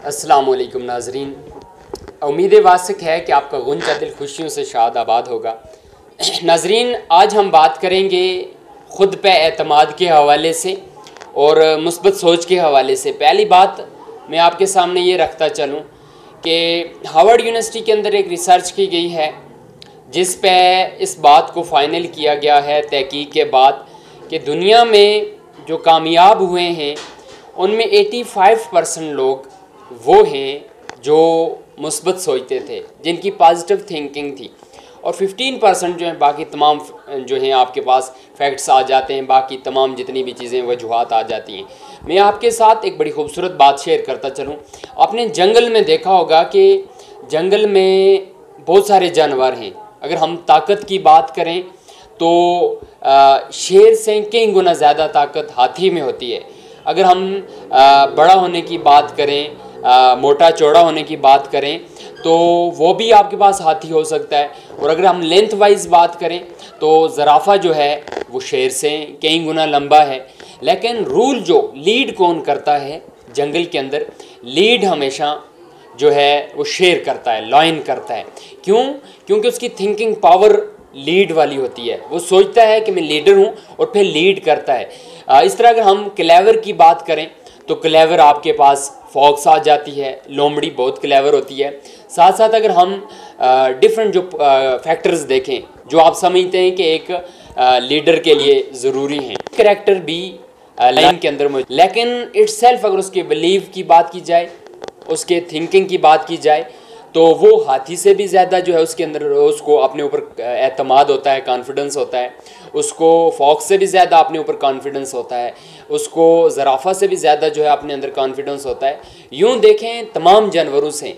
अस्सलाम वालेकुम नाजरीन, उम्मीद वासिक है कि आपका गुंजा दिल खुशियों से शाद आबाद होगा। नाजरीन, आज हम बात करेंगे ख़ुद पे एतमाद के हवाले से और मुस्बत सोच के हवाले से। पहली बात मैं आपके सामने ये रखता चलूँ कि हार्वर्ड यूनिवर्सिटी के अंदर एक रिसर्च की गई है जिस पे इस बात को फ़ाइनल किया गया है तहकीक के बाद कि दुनिया में जो कामयाब हुए हैं उनमें 85% लोग वो हैं जो मुस्बत सोचते थे, जिनकी पॉजिटिव थिंकिंग थी, और 15% जो है बाकी तमाम जो हैं आपके पास फैक्ट्स आ जाते हैं, बाकी तमाम जितनी भी चीज़ें वजूहात आ जाती हैं। मैं आपके साथ एक बड़ी खूबसूरत बात शेयर करता चलूँ। आपने जंगल में देखा होगा कि जंगल में बहुत सारे जानवर हैं। अगर हम ताकत की बात करें तो शेर से कई गुना ज़्यादा ताकत हाथी में होती है। अगर हम बड़ा होने की बात करें, मोटा चौड़ा होने की बात करें तो वो भी आपके पास हाथी हो सकता है। और अगर हम लेंथ वाइज बात करें तो ज़राफ़ा जो है वो शेर से कई गुना लंबा है। लेकिन रूल जो लीड कौन करता है जंगल के अंदर, लीड हमेशा जो है वो शेर करता है, लॉयन करता है। क्यों? क्योंकि उसकी थिंकिंग पावर लीड वाली होती है। वो सोचता है कि मैं लीडर हूँ और फिर लीड करता है। इस तरह अगर हम क्लेवर की बात करें तो क्लेवर आपके पास फॉक्स आ जाती है, लोमड़ी बहुत क्लेवर होती है। साथ साथ अगर हम डिफरेंट जो फैक्टर्स देखें जो आप समझते हैं कि एक लीडर के लिए ज़रूरी हैं, करैक्टर भी लाइन के अंदर मौजूद। लेकिन इट्सेल्फ अगर उसके बिलीव की बात की जाए, उसके थिंकिंग की बात की जाए तो वो हाथी से भी ज़्यादा जो है उसके अंदर उसको अपने ऊपर एतमाद होता है, कॉन्फिडेंस होता है। उसको फॉक्स से भी ज़्यादा अपने ऊपर कॉन्फिडेंस होता है। उसको ज़राफ़ा से भी ज़्यादा जो है अपने अंदर कॉन्फिडेंस होता है। यूँ देखें तमाम जानवरों से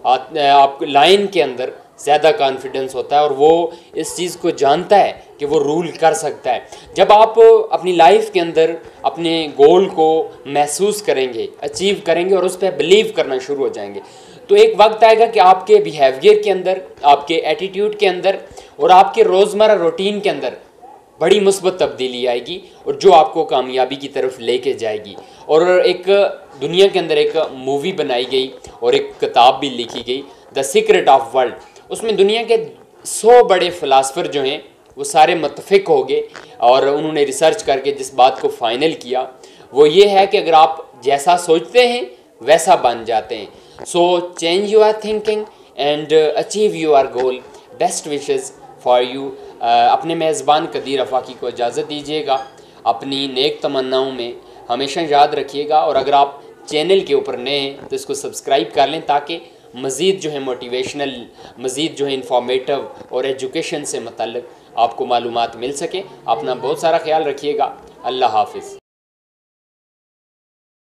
आप लायन के अंदर ज़्यादा कॉन्फिडेंस होता है और वो इस चीज़ को जानता है कि वो रूल कर सकता है। जब आप अपनी लाइफ के अंदर अपने गोल को महसूस करेंगे, अचीव करेंगे और उस पर बिलीव करना शुरू हो जाएंगे तो एक वक्त आएगा कि आपके बिहेवियर के अंदर, आपके एटीट्यूड के अंदर और आपके रोज़मर्रा रूटीन के अंदर बड़ी मुस्बत तब्दीली आएगी और जो आपको कामयाबी की तरफ लेके जाएगी। और एक दुनिया के अंदर एक मूवी बनाई गई और एक किताब भी लिखी गई, द सीक्रेट ऑफ वर्ल्ड। उसमें दुनिया के 100 बड़े फ़िलासफ़र जो हैं वो सारे मुत्तफ़िक हो गए और उन्होंने रिसर्च करके जिस बात को फ़ाइनल किया वो ये है कि अगर आप जैसा सोचते हैं वैसा बन जाते हैं। So change your thinking and achieve your goal. Best wishes for you. अपने मेज़बान कदीर अफाकी को इजाज़त दीजिएगा। अपनी नेक तमन्नाओं में हमेशा याद रखिएगा और अगर आप चैनल के ऊपर नए हैं तो इसको सब्सक्राइब कर लें ताकि मज़ीद जो है मोटिवेशनल, मज़ीद जो है इंफॉर्मेटिव और एजुकेशन से मुतल्लिक़ आपको मालूमात मिल सके। अपना बहुत सारा ख्याल रखिएगा। अल्लाह हाफ़िज़।